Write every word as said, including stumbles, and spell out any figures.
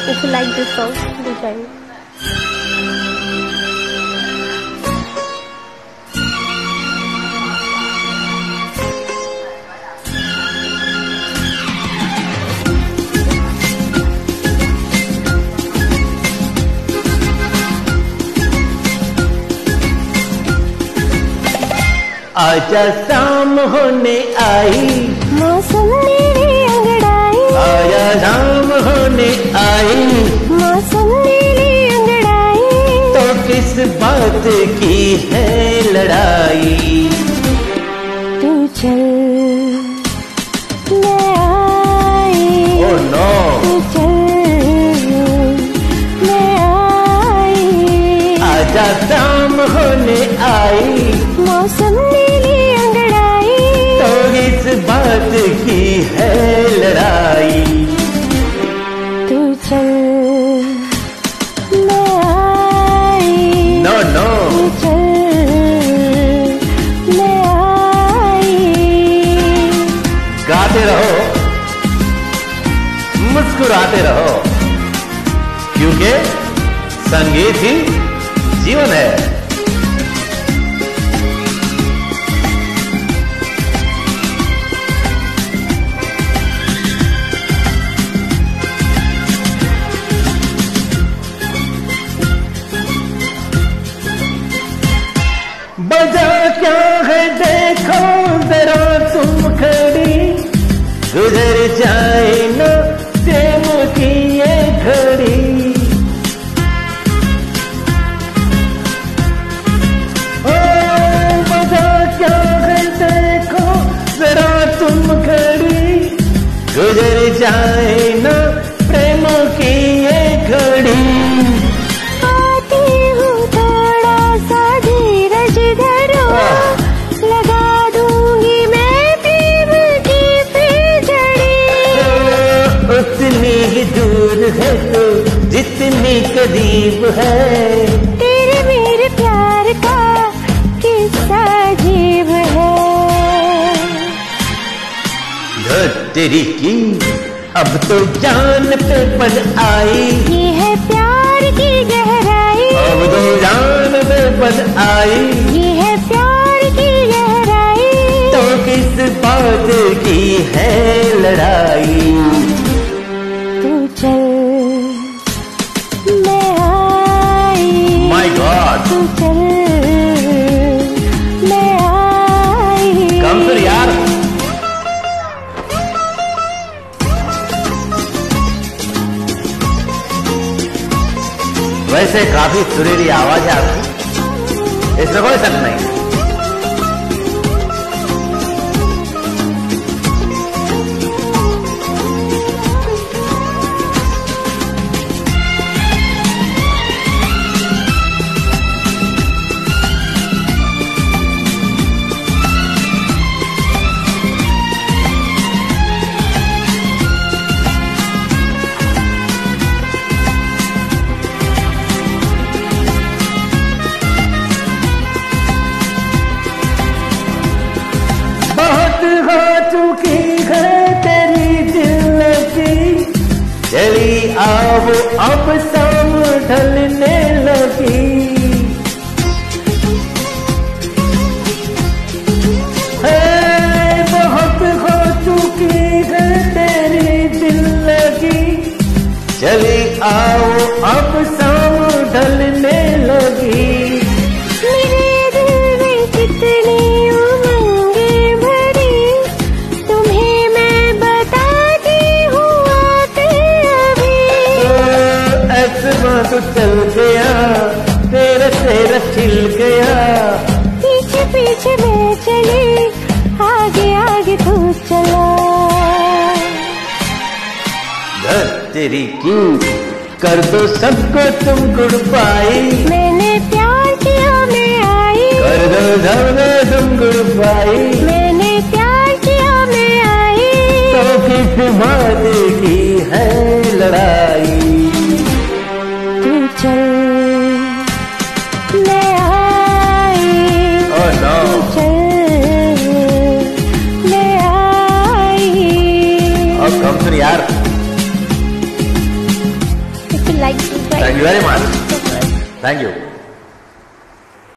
If you like this song, do join me. आजा शाम होने आई, मौसम मेरी अंगड़ाई। आजा शाम होने आई, मौसम मेरी अंगड़ाई। तो किस बात की है लड़ाई? तू चल मैं आई। Oh no. तू चल मैं आई। आजा शाम होने आई, मौसम मेरी अंगड़ाई। तो किस बात की है लड़ाई? तू चल मैं आई। No no. तू चल मैं आई। गाते रहो, मुस्कुराते रहो, क्योंकि संगीत ही जीवन है। बजा क्या है देखो जरा तुम खड़ी, गुजर जाए न प्रेम की ये घड़ी। ओ बजा क्या है देखो जरा तुम खड़ी, गुजर जाए न प्रेम की ये घड़ी। लगा दूंगी मैं प्रेम की फुलझड़ी। उतनी ही दूर है तो जितनी करीब है, तेरे मेरे प्यार का किस्सा अजीब है। तेरी की अब तो जान पे पड़ आई, ये है प्यार की गहराई। अब तो जान पे पड़ आई, ये है प्यार की गहराई। तो किस बात की है लड़ाई? तू चल मैं आई। My God. तू चल मैं आई। कम फिर यार। वैसे काफी सुरीली आवाज है आपकी, इसमें कोई शक नहीं। चली आओ अब शाम ढलने लगी, है बहुत हो चुकी है तेरी दिल लगी। चली आओ अब शाम ढलने लगी। मेरे दिल में कितनी उमंगें भरी, तुम्हें मैं बताती हूँ आते अभी। ऐसा तो चल गया तेरा तेरा खिल गया, पीछे पीछे मैं चली, आगे आगे तू चला। तेरी की कर दो सबको तुम गुड बाई, मैंने प्यार किया मैं आई। कर दो सबको तुम गुड बाई, मैंने प्यार किया मैं आई। तो किस बात की है लड़ाई? तू चल मैं आई। Oh no. तू चल मैं आई। अब कम फिर यार। like, subscribe. Thank you very much. So much. Thank you.